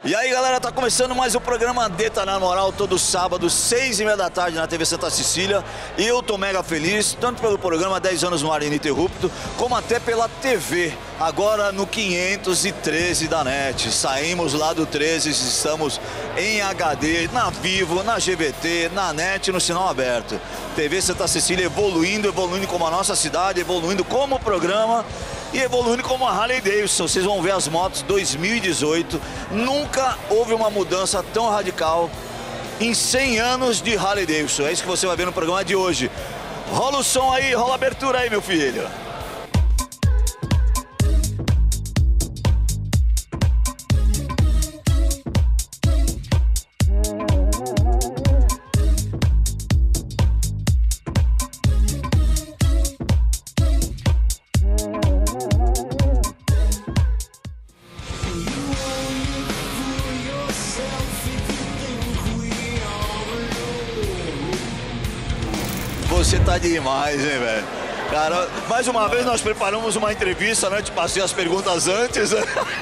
E aí, galera, tá começando mais um programa Deta na Moral, todo sábado, 6h30 da tarde na TV Santa Cecília. Eu tô mega feliz, tanto pelo programa 10 anos no ar ininterrupto, como até pela TV, agora no 513 da NET. Saímos lá do 13, estamos em HD, na Vivo, na GVT, na NET, no sinal aberto. TV Santa Cecília evoluindo como a nossa cidade, evoluindo como programa e evoluindo como a Harley Davidson. Vocês vão ver as motos 2018. Nunca houve uma mudança tão radical em 100 anos de Harley Davidson. É isso que você vai ver no programa de hoje. Rola o som aí, rola a abertura aí, meu filho. Você tá demais, hein, velho? Cara, mais uma vez nós preparamos uma entrevista, né? Te passei as perguntas antes.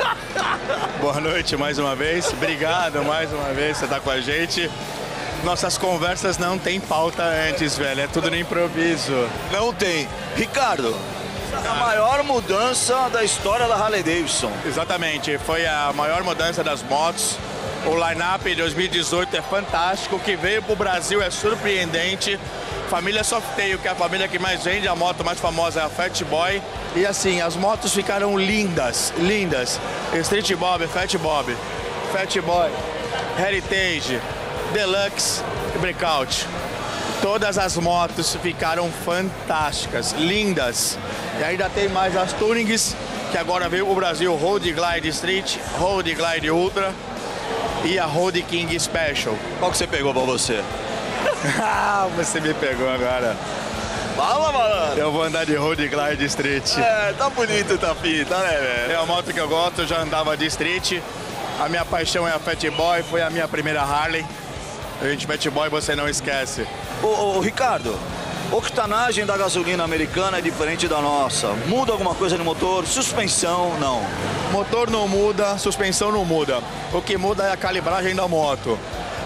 Boa noite mais uma vez. Obrigado mais uma vez, você tá com a gente. Nossas conversas não tem pauta antes, velho. É tudo no improviso. Não tem. Ricardo, a maior mudança da história da Harley Davidson. Exatamente. Foi a maior mudança das motos. O line-up de 2018 é fantástico. O que veio pro Brasil é surpreendente. Família Softail, que é a família que mais vende, a moto mais famosa é a Fat Boy. E assim, as motos ficaram lindas, lindas. Street Bob, Fat Bob, Fat Boy, Heritage, Deluxe e Breakout. Todas as motos ficaram fantásticas, lindas. E ainda tem mais as tunings, que agora veio pro Brasil, Road Glide Street, Road Glide Ultra e a Road King Special. Qual que você pegou pra você? Ah, você me pegou agora. Fala, malandro. Eu vou andar de Road Glide Street. É, tá bonito, tá fita, né, velho? É a moto que eu gosto, eu já andava de Street. A minha paixão é a Fat Boy, foi a minha primeira Harley. A gente, Fat Boy, você não esquece. Ô, Ricardo, octanagem da gasolina americana é diferente da nossa. Muda alguma coisa no motor? Suspensão, não. Motor não muda, suspensão não muda. O que muda é a calibragem da moto.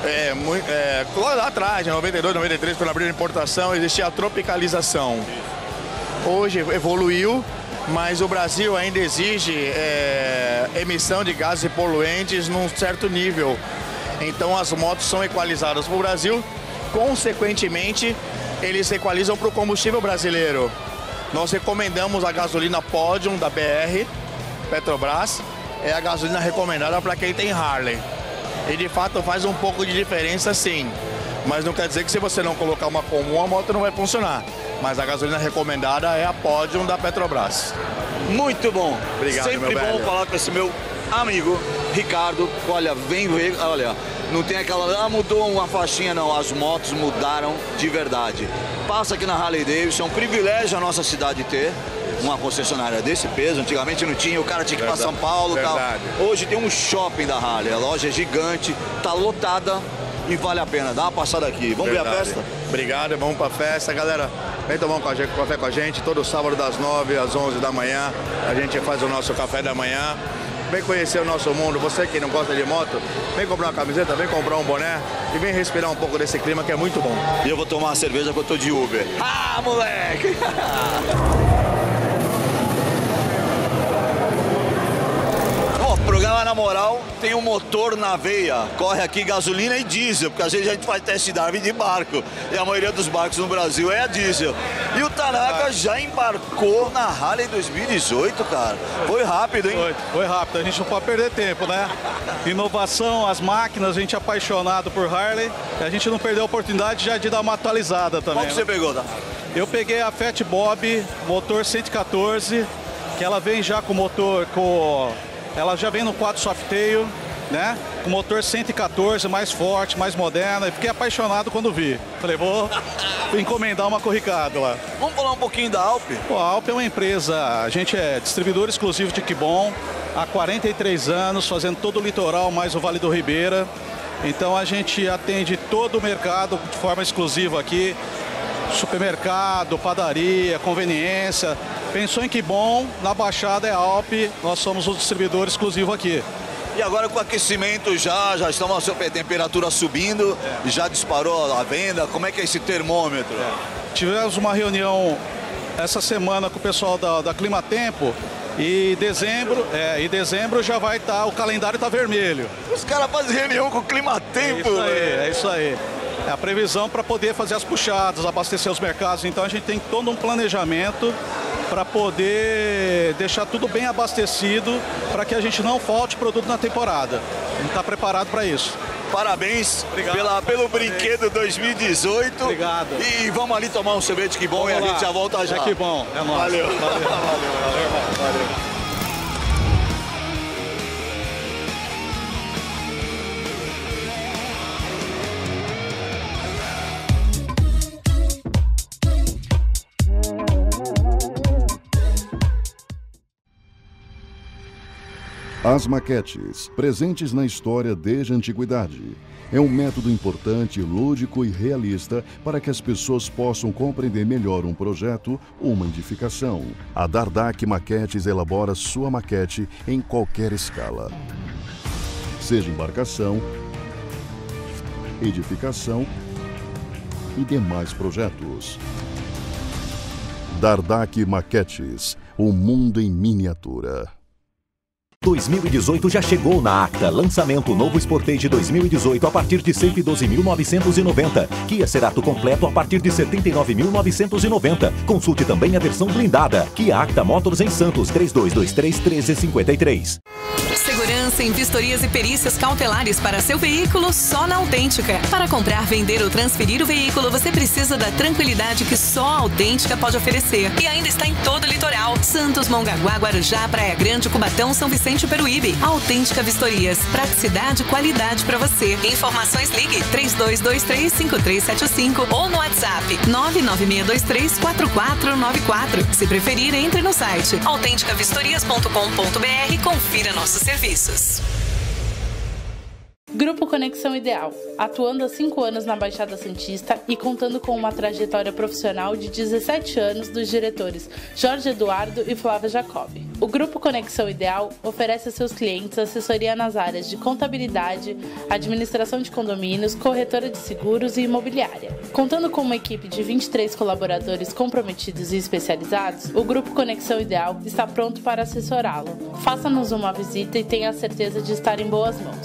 Lá atrás, em 92, 93, quando abriu a importação, existia a tropicalização. Hoje evoluiu, mas o Brasil ainda exige emissão de gases poluentes num certo nível. Então as motos são equalizadas para o Brasil, consequentemente eles equalizam para o combustível brasileiro. Nós recomendamos a gasolina Podium da BR, Petrobras, é a gasolina recomendada para quem tem Harley. E de fato faz um pouco de diferença, sim. Mas não quer dizer que se você não colocar uma comum, a moto não vai funcionar. Mas a gasolina recomendada é a Podium da Petrobras. Muito bom. Obrigado, sempre meu bom velho. falar com esse meu amigo Ricardo. Olha, vem ver, olha, não tem aquela, mudou uma faixinha, não. As motos mudaram de verdade. Passa aqui na Harley Davidson, é um privilégio a nossa cidade ter uma concessionária desse peso. Antigamente não tinha, o cara tinha que ir para São Paulo e tal. Hoje tem um shopping da Harley, a loja é gigante, tá lotada e vale a pena. Dá uma passada aqui. Vamos ver a festa? Obrigado, vamos pra festa, galera. Vem tomar um café com a gente, todo sábado das 9 às 11 da manhã. A gente faz o nosso café da manhã. Vem conhecer o nosso mundo. Você que não gosta de moto, vem comprar uma camiseta, vem comprar um boné e vem respirar um pouco desse clima que é muito bom. E eu vou tomar uma cerveja que eu tô de Uber. Ah, moleque! Programa Na Moral tem um motor na veia, corre aqui gasolina e diesel, porque às vezes a gente faz test drive de barco e a maioria dos barcos no Brasil é a diesel. E o Tanaka já embarcou na Harley 2018, cara. Foi rápido, hein? Foi rápido, a gente não pode perder tempo, né? Inovação, as máquinas, a gente é apaixonado por Harley, a gente não perdeu a oportunidade já de dar uma atualizada também. Qual que você pegou, tá? Eu peguei a Fat Bob, motor 114, que ela vem já com motor ela já vem no 4 Softail, né? Com motor 114, mais forte, mais moderna. E fiquei apaixonado quando vi. Falei, vou encomendar uma com o Ricardo lá. Vamos falar um pouquinho da Alp? Pô, a Alp é uma empresa, a gente é distribuidor exclusivo de Kibon há 43 anos, fazendo todo o litoral, mais o Vale do Ribeira. Então a gente atende todo o mercado de forma exclusiva aqui. Supermercado, padaria, conveniência. Pensou em Kibon, na Baixada é Alp, nós somos o distribuidor exclusivo aqui. E agora com o aquecimento já estamos a temperatura subindo, já disparou a venda. Como é que é esse termômetro? Tivemos uma reunião essa semana com o pessoal da Climatempo e dezembro já vai estar, o calendário está vermelho. Os caras fazem reunião com o Climatempo. É isso aí. É a previsão para poder fazer as puxadas, abastecer os mercados. Então a gente tem todo um planejamento para poder deixar tudo bem abastecido, para que a gente não falte produto na temporada. A gente está preparado para isso. Parabéns pelo brinquedo 2018. Obrigado. E vamos ali tomar um sorvete, que bom, e a gente já volta já. Que bom, é nóis. Valeu. Valeu. As maquetes, presentes na história desde a antiguidade, é um método importante, lúdico e realista para que as pessoas possam compreender melhor um projeto ou uma edificação. A Dardac Maquetes elabora sua maquete em qualquer escala, seja embarcação, edificação e demais projetos. Dardac Maquetes, o mundo em miniatura. 2018 já chegou na Acta. Lançamento novo Sportage 2018 a partir de 112.990. Kia Cerato completo a partir de 79.990. Consulte também a versão blindada. Kia Acta Motors em Santos, 3223-1353. Segurança em vistorias e perícias cautelares para seu veículo só na Autêntica. Para comprar, vender ou transferir o veículo, você precisa da tranquilidade que só a Autêntica pode oferecer. E ainda está em todo o litoral. Santos, Mongaguá, Guarujá, Praia Grande, Cubatão, São Vicente e Peruíbe. Autêntica Vistorias. Praticidade e qualidade para você. Informações, ligue 3223-5375 ou no WhatsApp 99623-4494. Se preferir, entre no site autenticavistorias.com.br e confira nossos serviços. Grupo Conexão Ideal, atuando há 5 anos na Baixada Santista e contando com uma trajetória profissional de 17 anos dos diretores Jorge Eduardo e Flávia Jacobi. O Grupo Conexão Ideal oferece a seus clientes assessoria nas áreas de contabilidade, administração de condomínios, corretora de seguros e imobiliária. Contando com uma equipe de 23 colaboradores comprometidos e especializados, o Grupo Conexão Ideal está pronto para assessorá-lo. Faça-nos uma visita e tenha a certeza de estar em boas mãos.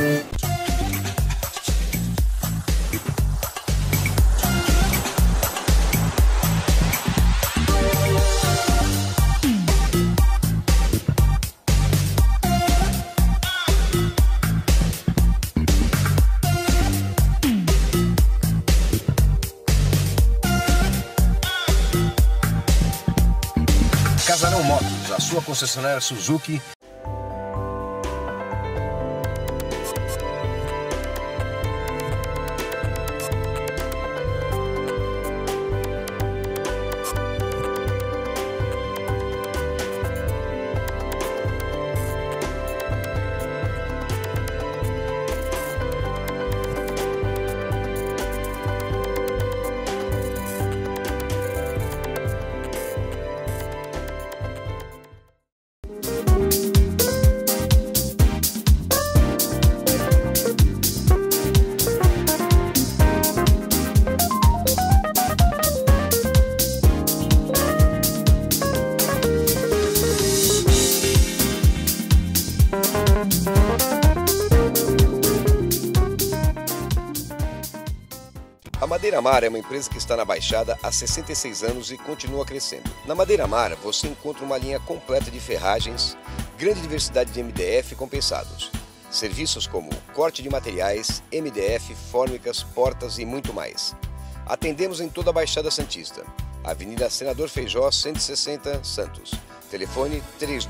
Casarão Motos, a sua concessionária Suzuki. A Madeira Mar é uma empresa que está na Baixada há 66 anos e continua crescendo. Na Madeira Mar você encontra uma linha completa de ferragens, grande diversidade de MDF compensados. Serviços como corte de materiais, MDF, fórmicas, portas e muito mais. Atendemos em toda a Baixada Santista. Avenida Senador Feijó, 160, Santos. Telefone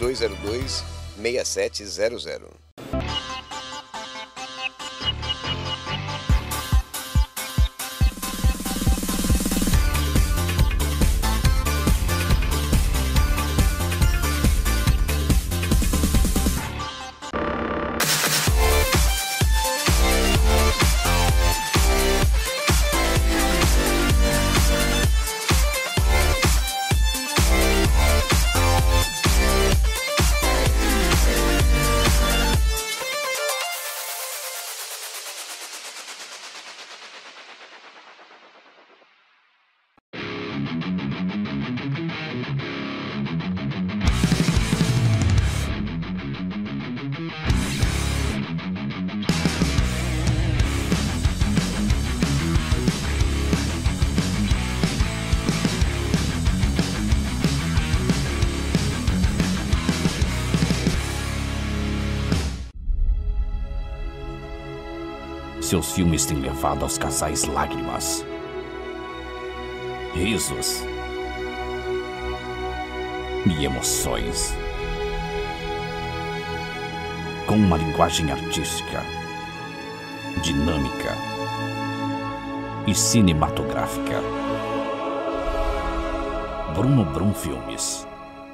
3202-6700. Seus filmes têm levado aos casais lágrimas, risos e emoções. Com uma linguagem artística, dinâmica e cinematográfica. Bruno Brum Filmes.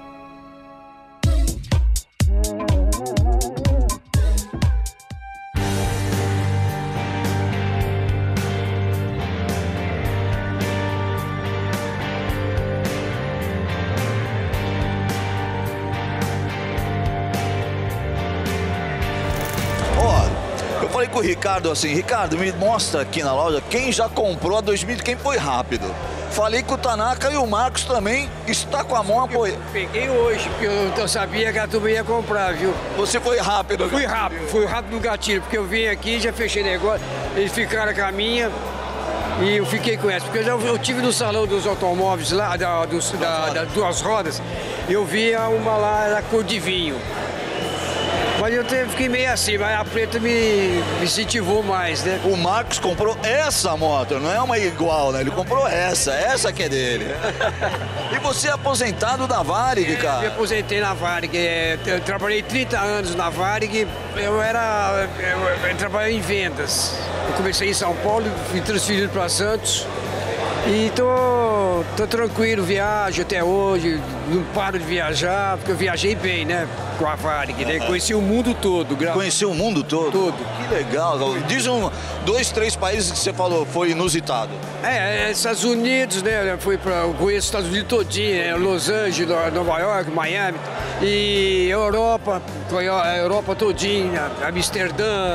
Falei com o Ricardo assim, Ricardo, me mostra aqui na loja quem já comprou a 2000, quem foi rápido. Falei com o Tanaka e o Marcos também está com a mão apoiada. Peguei hoje, porque eu sabia que a turma ia comprar, viu? Você foi rápido? Fui rápido no gatilho, porque eu vim aqui, já fechei negócio, eles ficaram com a minha e eu fiquei com essa. Porque eu tive no salão dos automóveis lá, das duas rodas, eu via uma lá, era cor de vinho. Mas eu fiquei meio assim, mas a preta me incentivou mais, né? O Marcos comprou essa moto, não é uma igual, né? Ele comprou essa que é dele. E você é aposentado da Varig, cara? Eu me aposentei na Varig, eu trabalhei 30 anos na Varig, eu trabalhei em vendas. Eu comecei em São Paulo, fui transferido para Santos. E tô tranquilo, viajo até hoje, não paro de viajar, porque eu viajei bem, né, com a Varig, né? Conheci o mundo todo. Conheci o mundo todo? Todo. Que legal. Diz 2, 3 países que você falou, foi inusitado. Estados Unidos, né, eu conheço os Estados Unidos todinho, né? Los Angeles, Nova York, Miami, e Europa todinha, Amsterdã,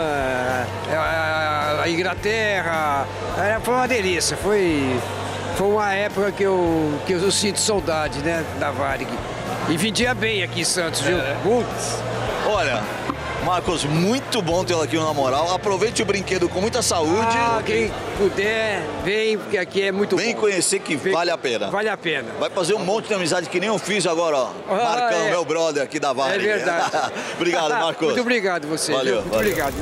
a Inglaterra, foi uma delícia, foi uma época que eu sinto saudade, né, da Varig. E vendia bem aqui em Santos, viu? Putz. Olha, Marcos, muito bom tê-lo aqui no Na Moral. Aproveite o brinquedo com muita saúde. Quem puder, vem, porque aqui é muito bom. Vem conhecer que vale a pena. Vale a pena. Vai fazer um monte de amizade que nem eu fiz agora, ó. Marcão, meu brother aqui da Varig. É verdade. Obrigado, Marcos. Muito obrigado você. Valeu. Muito obrigado.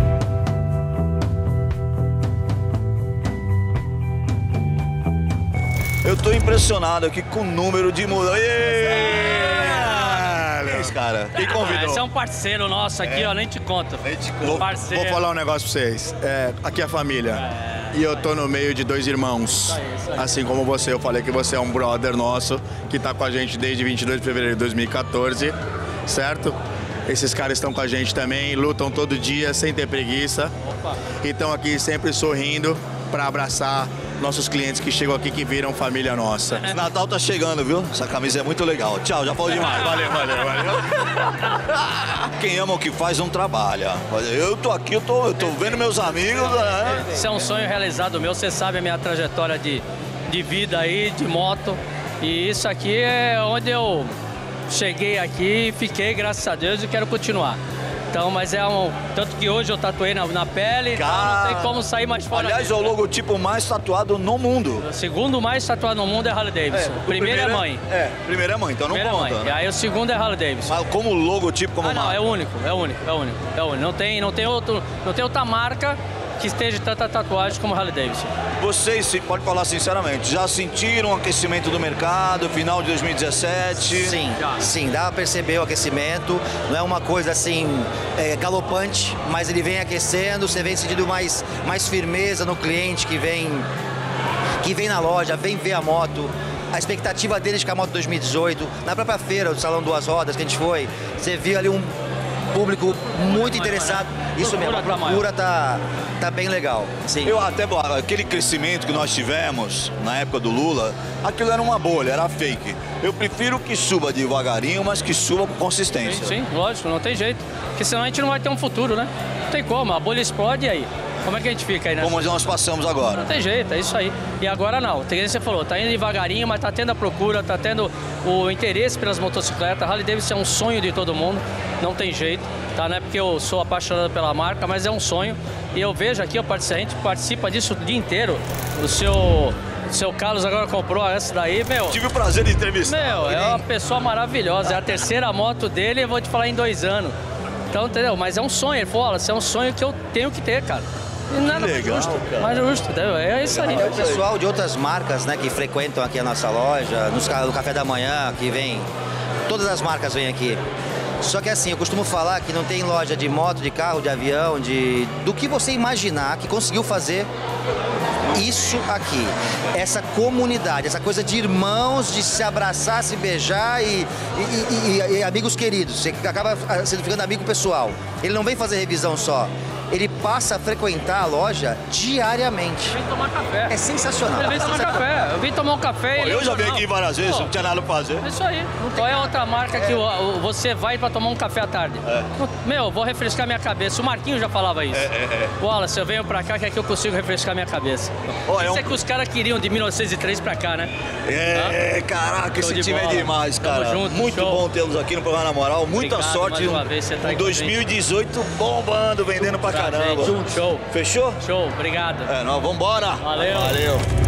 Eu tô impressionado aqui com o número de mudanças. Cara, quem convidou? Esse é um parceiro nosso aqui, ó, nem te conto. Vou falar um negócio pra vocês. Aqui é a família. E eu tô no meio de 2 irmãos. Isso aí. Assim como você, eu falei que você é um brother nosso, que tá com a gente desde 22 de fevereiro de 2014, certo? Esses caras estão com a gente também, lutam todo dia, sem ter preguiça. E estão aqui sempre sorrindo para abraçar nossos clientes que chegam aqui, que viram família nossa. Natal tá chegando, viu? Essa camisa é muito legal. Tchau, já falou demais. Valeu. Quem ama o que faz não trabalha. Eu tô aqui, eu tô vendo meus amigos. Isso é um sonho realizado meu. Você sabe a minha trajetória de vida aí, de moto. E isso aqui é onde eu cheguei aqui, fiquei, graças a Deus, e quero continuar. Então, mas tanto que hoje eu tatuei na pele, então não tem como sair mais fora. Aliás, é o logotipo mais tatuado no mundo. O segundo mais tatuado no mundo é Harley Davidson. Primeiro é mãe. Primeiro é mãe, então não conta. Mãe. E aí o segundo é Harley Davidson. Mas como logotipo, como marca? Não, é único. Não tem outra marca que esteja tanta tatuagem como Harley Davidson. Vocês, pode falar sinceramente, já sentiram o aquecimento do mercado, final de 2017? Sim, dá pra perceber o aquecimento. Não é uma coisa assim galopante, mas ele vem aquecendo, você vem sentindo mais firmeza no cliente que vem na loja, vem ver a moto. A expectativa deles com a moto 2018, na própria feira do Salão Duas Rodas que a gente foi, você viu ali um público muito interessado. Isso mesmo, a procura tá bem legal. Sim. Aquele crescimento que nós tivemos na época do Lula, aquilo era uma bolha, era fake. Eu prefiro que suba devagarinho, mas que suba com consistência. Sim, lógico, não tem jeito. Porque senão a gente não vai ter um futuro, né? Não tem como, a bolha explode e aí? Como é que a gente fica aí, né? Como nós passamos agora. Não tem jeito, é isso aí. E agora não, tem que você falou, tá indo devagarinho, mas tá tendo a procura, tá tendo o interesse pelas motocicletas. A Harley Davidson é um sonho de todo mundo, não tem jeito, tá? Não é porque eu sou apaixonado pela marca, mas é um sonho. E eu vejo aqui, a gente participa disso o dia inteiro. O seu Carlos agora comprou essa daí, meu. Tive o prazer de entrevistar. Meu, é uma pessoa maravilhosa. É a terceira moto dele, eu vou te falar em 2 anos. Então, entendeu? Mas é um sonho. Ele falou, olha, isso é um sonho que eu tenho que ter, cara. E nada mais justo, mais justo, é isso aí. O pessoal de outras marcas, né, que frequentam aqui a nossa loja, no café da manhã, que vem, todas as marcas vêm aqui. Só que assim, eu costumo falar que não tem loja de moto, de carro, de avião, do que você imaginar que conseguiu fazer isso aqui. Essa comunidade, essa coisa de irmãos, de se abraçar, se beijar e amigos queridos. Você acaba ficando amigo pessoal. Ele não vem fazer revisão só. Ele passa a frequentar a loja diariamente. Vem tomar café. É sensacional. Ele vem tomar café. Eu vim tomar um café e eu já vim aqui várias vezes, não tinha nada pra fazer. É isso aí. Qual é a outra marca que você vai pra tomar um café à tarde? Meu, vou refrescar minha cabeça. O Marquinho já falava isso. Wallace, eu venho pra cá que aqui eu consigo refrescar minha cabeça. Isso é que os caras queriam de 1903 pra cá, né? Caraca, esse time é demais, cara. Junto, muito bom tê-los aqui no programa Na Moral. Muita sorte. Mais uma vez, você tá em 2018 bombando, vendendo pra caramba. Show. Fechou? Show, obrigado. Nós vambora. Valeu. Valeu.